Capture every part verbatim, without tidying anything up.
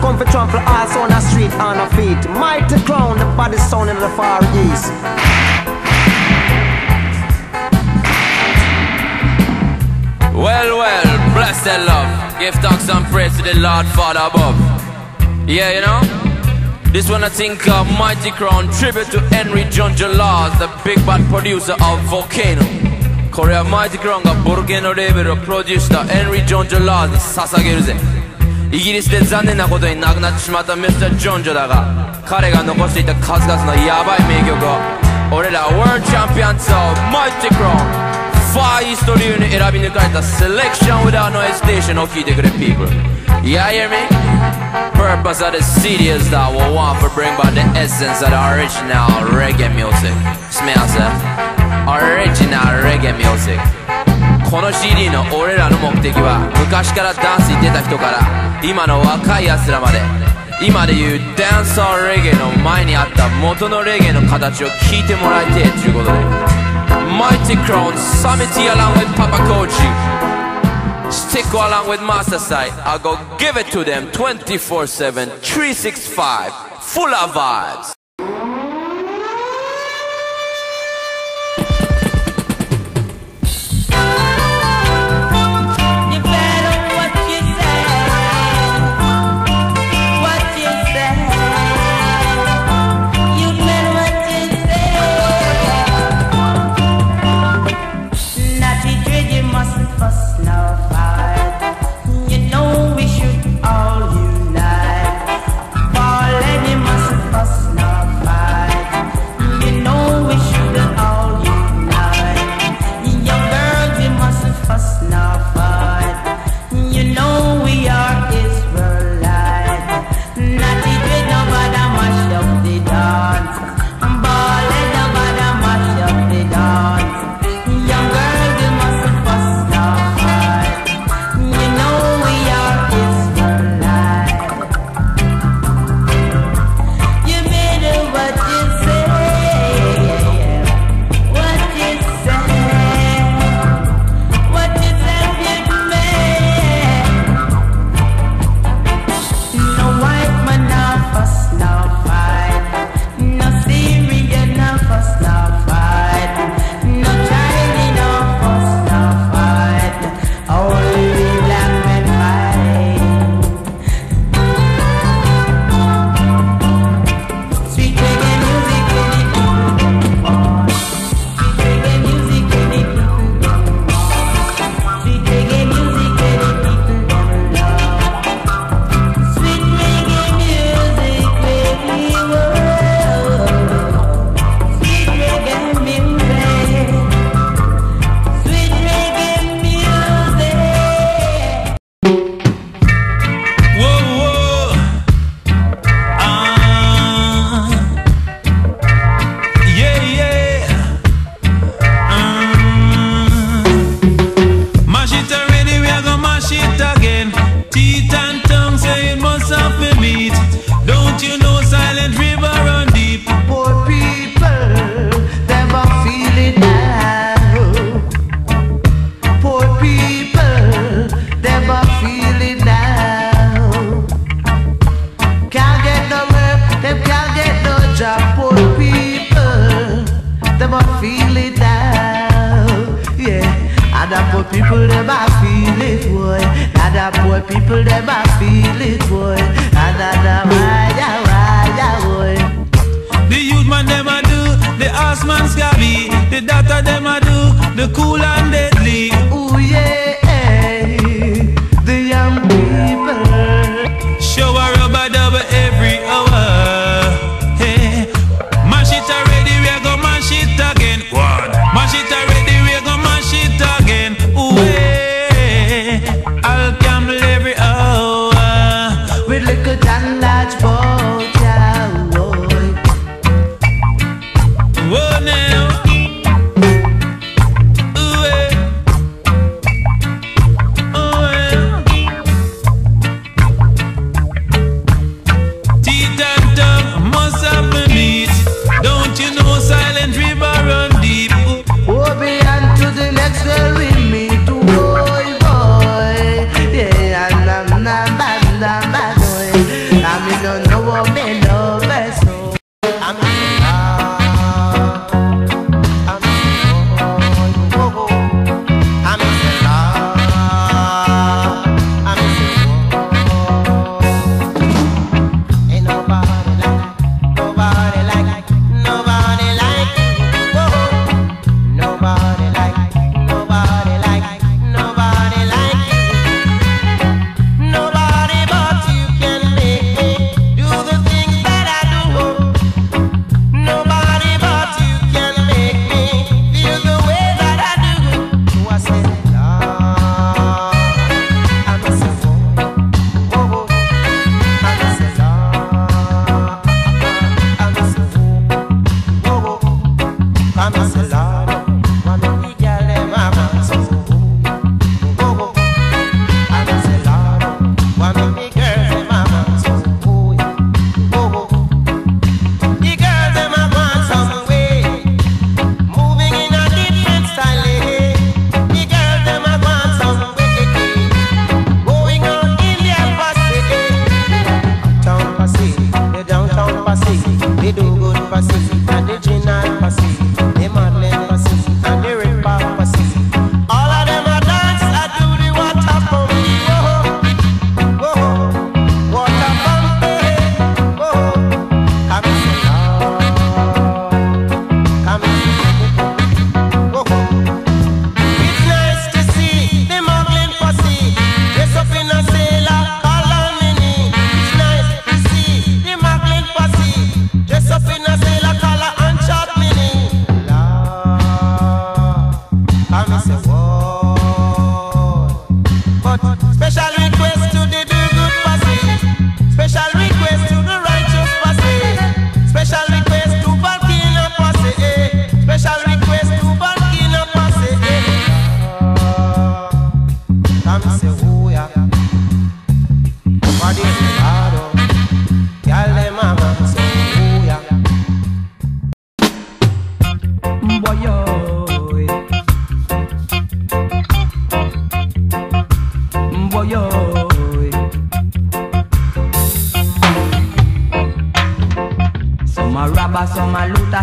come for trample ass on the street on the feet. Mighty crown, the body sound in the far east. Well, well, bless their love. Give thanks and praise to the Lord Father above. Yeah, you know, this one I think of Mighty Crown, tribute to Henry John Laws, the big bad producer of Volcano. Korea Mighty Crown がボルケーノレーベルをプロデュースしたヘンリー・ジョン・ジョ・ラーズに捧げるぜ。イギリスで残念なことに亡くなってしまったミスター・ジョン・ジョだが、彼が残していた数々のヤバい名曲を俺らワールドチャンピオンズをマイティクロンファーイースト流に選び抜かれたセレクション without no hesitation を聴いてくれ people. Yeah, hear me? Purpose of the C D is that we want to bring back the essence of the original reggae music. Smell sir? Original reggae music. この シーディー の俺らの目的は昔からダンスに出た人から今の若い奴らまで今でいうダンスオーレゲエの前にあった元のレゲエの形を聞いてもらいてえということで Mighty Crown Samity along with Papa Koji Stick along with Master Sight I'll go give it to them twenty-four seven three sixty-five full of vibes.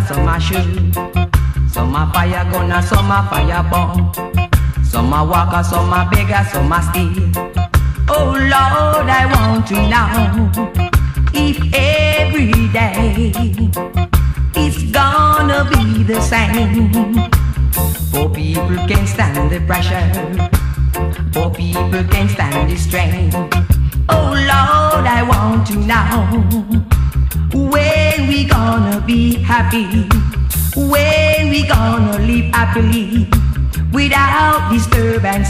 some a shoot. Some a fire gunner, some a fire bomb. Some a walker, some a beggar, some a steal. Oh Lord, I want to know if every day it's gonna be the same. Poor people can't stand the pressure. Poor people can't stand the strain. Oh Lord, I want to know when we gonna be happy, when we gonna live happily, without disturbance,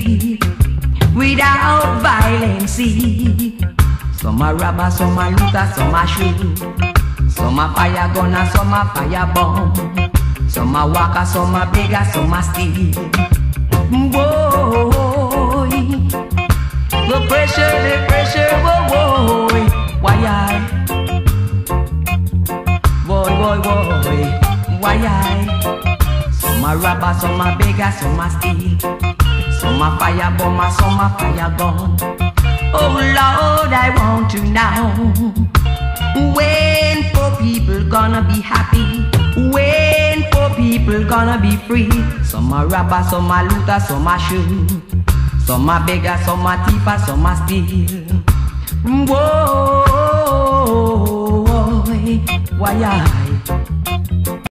without violence. Some a robber, some a looter, some a shoot. Some a fire gunner, some a fire bomb. Some a walker, some a beggar, some a steal. Boy, the pressure, the pressure, boy, boy. Why I? Boy, boy, boy. Why I? Some a robber, some a beggar, some a steal. Some a fire bomber, some a fire gun. Oh Lord, I want to know when poor people gonna be happy, when poor people gonna be free. Some a robber, some a looter, some a shoot. Some a beggar, some a thief, some a steal. Whoa, why I?